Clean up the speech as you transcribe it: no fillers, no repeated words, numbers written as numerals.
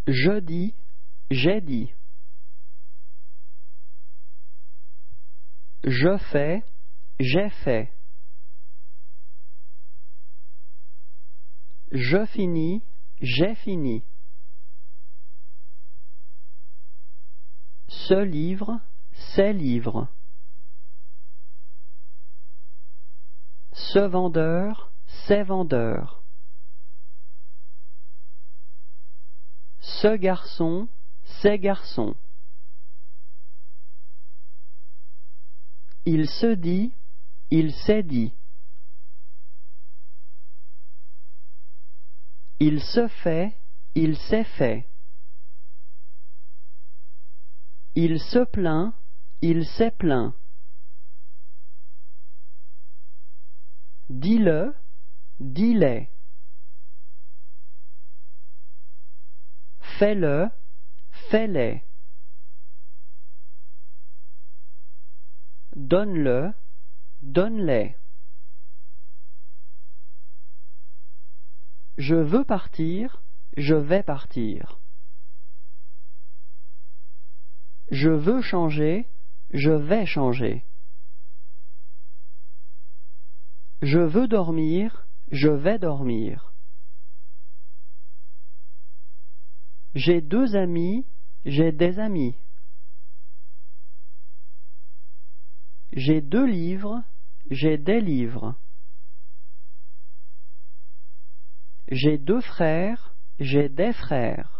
Je dis, j'ai dit. Je fais, j'ai fait. Je finis, j'ai fini. Ce livre, ces livres. Ce vendeur, ces vendeurs. Ce garçon, ces garçons. Il se dit, il s'est dit. Il se fait, il s'est fait. Il se plaint, il s'est plaint. Dis-le, dis-les. Fais-le, fais-les. Donne-le, donne-les. Je veux partir, je vais partir. Je veux changer, je vais changer. Je veux dormir, je vais dormir. J'ai deux amis, j'ai des amis. J'ai deux livres, j'ai des livres. J'ai deux frères, j'ai des frères.